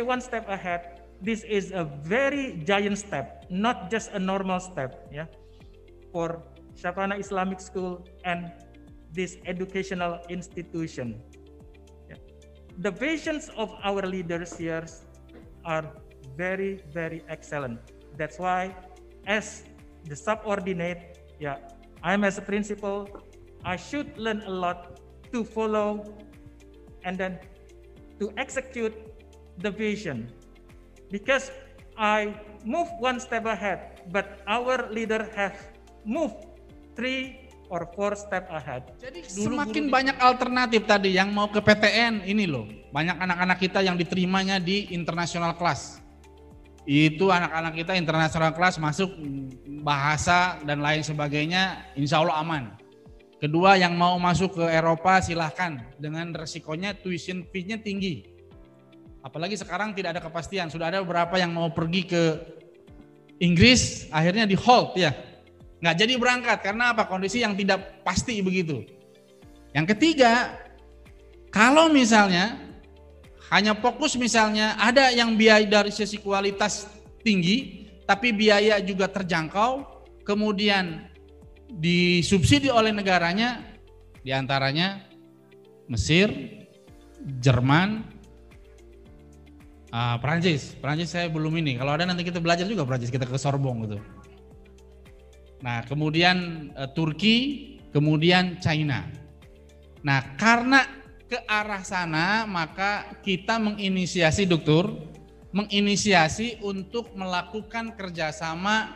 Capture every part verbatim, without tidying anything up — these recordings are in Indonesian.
say one step ahead, this is a very giant step, not just a normal step, yeah, for Shavana Islamic School and this educational institution. Yeah. The visions of our leaders here are very, very excellent. That's why, as the subordinate, yeah, I'm as a principal, I should learn a lot to follow and then to execute the vision, because I move one step ahead, but our leader have moved three or four step ahead. Jadi semakin banyak alternatif tadi yang mau ke P T N ini loh, banyak anak-anak kita yang diterimanya di international class. Itu anak-anak kita international class masuk bahasa dan lain sebagainya, insya Allah aman. Kedua, yang mau masuk ke Eropa silahkan, dengan resikonya tuition fee-nya tinggi. Apalagi sekarang tidak ada kepastian, sudah ada beberapa yang mau pergi ke Inggris, akhirnya di hold ya. Nggak jadi berangkat, karena apa? Kondisi yang tidak pasti begitu. Yang ketiga, kalau misalnya hanya fokus misalnya ada yang biaya dari sisi kualitas tinggi, tapi biaya juga terjangkau, kemudian disubsidi oleh negaranya, diantaranya Mesir, Jerman, uh, Prancis. Prancis saya belum ini. Kalau ada nanti kita belajar juga Prancis, kita ke Sorbonne gitu. Nah kemudian uh, Turki, kemudian China. Nah karena ke arah sana maka kita menginisiasi dokter, menginisiasi untuk melakukan kerjasama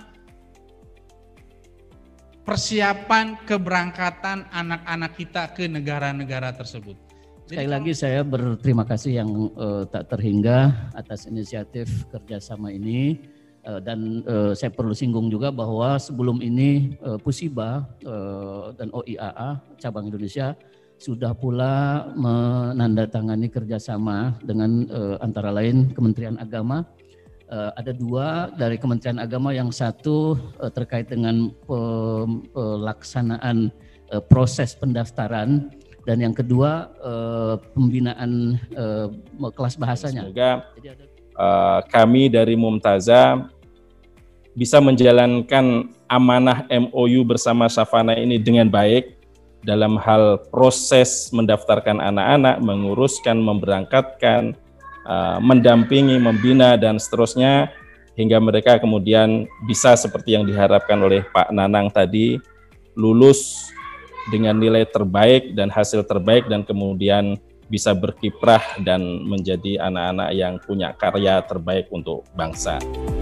persiapan keberangkatan anak-anak kita ke negara-negara tersebut. Sekali lagi saya berterima kasih yang uh, tak terhingga atas inisiatif kerjasama ini, uh, dan uh, saya perlu singgung juga bahwa sebelum ini uh, Pusiba uh, dan O I A A cabang Indonesia sudah pula menandatangani kerjasama dengan uh, antara lain Kementerian Agama. Uh, ada dua dari Kementerian Agama, yang satu uh, terkait dengan pelaksanaan uh, proses pendaftaran, dan yang kedua uh, pembinaan uh, kelas bahasanya. Semoga uh, kami dari Mumtaza bisa menjalankan amanah M O U bersama Shavana ini dengan baik dalam hal proses mendaftarkan anak-anak, menguruskan, memberangkatkan, Uh, mendampingi, membina dan seterusnya, hingga mereka kemudian bisa seperti yang diharapkan oleh Pak Nanang tadi, lulus dengan nilai terbaik dan hasil terbaik, dan kemudian bisa berkiprah dan menjadi anak-anak yang punya karya terbaik untuk bangsa.